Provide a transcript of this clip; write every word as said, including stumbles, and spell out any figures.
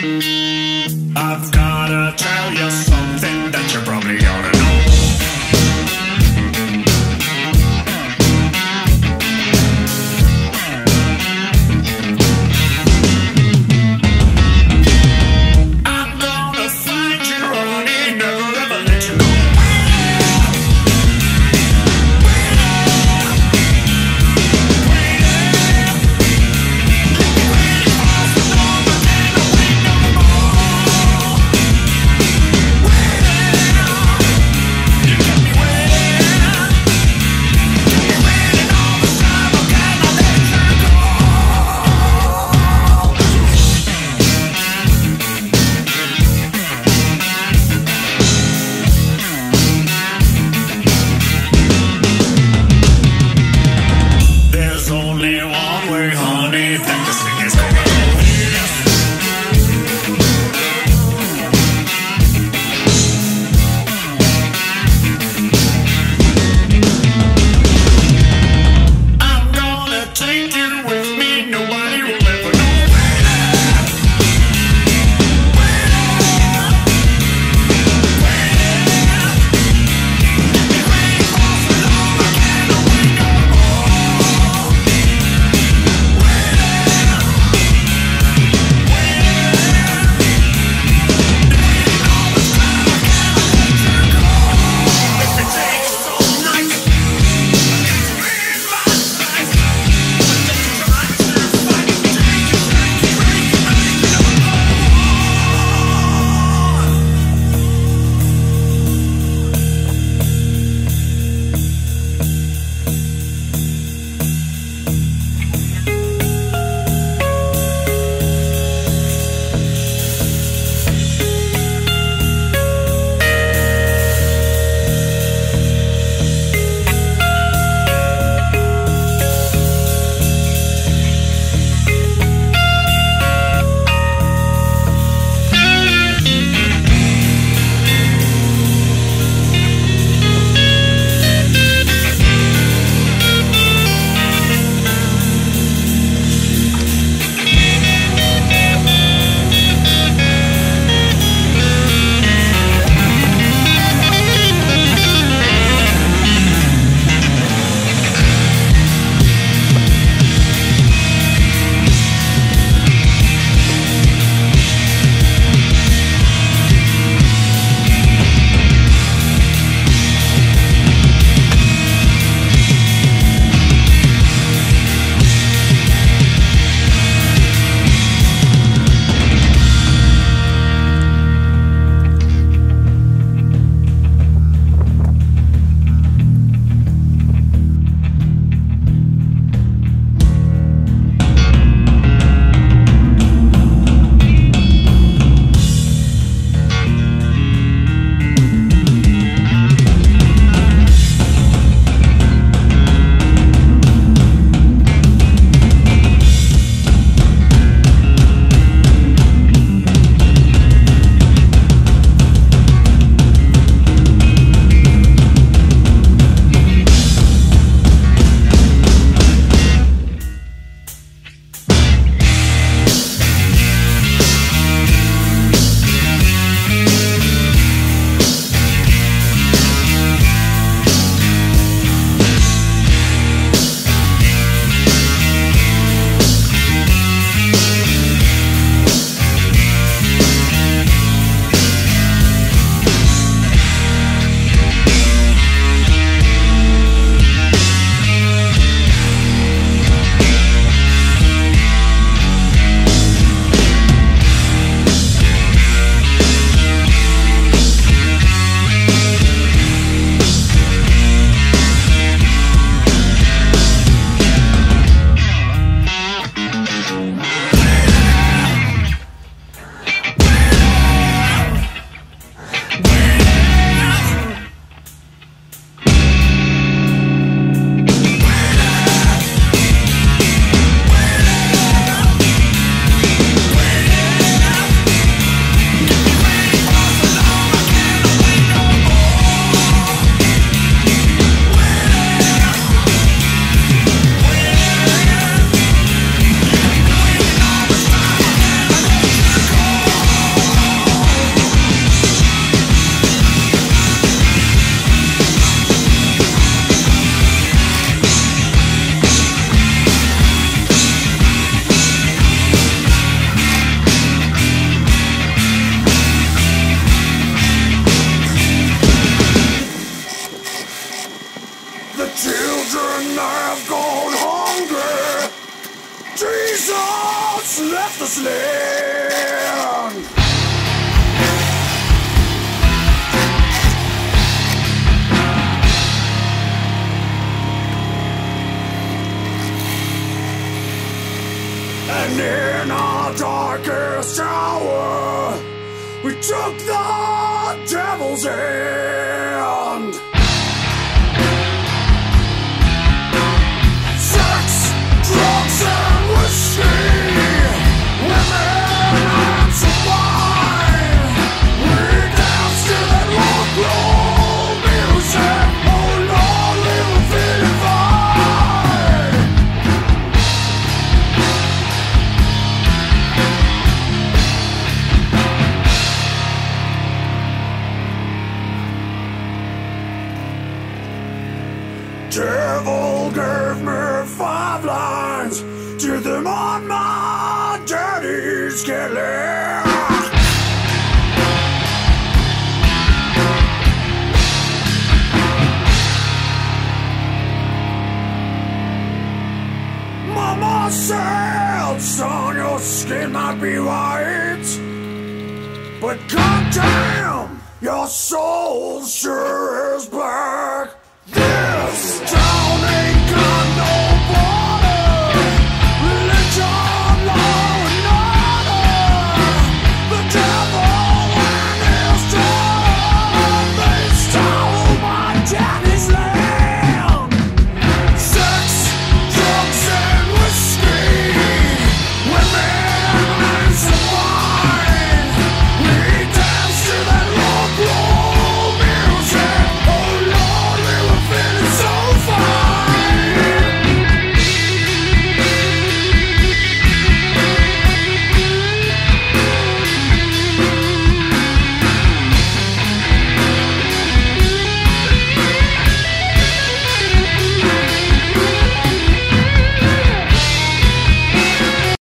I've gotta tell you something that you probably ought to know. I'm gonna find you, honey, never ever let you go. Waiting, waiting, waiting for some more, but then I wait no more. promised land. And in our darkest hour, we took the devil's hand. Sex, drugs, and whiskey, women and some wine. We danced to that rock roll music. Oh Lord, we were feeling fine. Devil gave me five lines, did them on my daddy's Cadillac. Mama said, son, your skin might be white, but goddamn, your soul sure is black.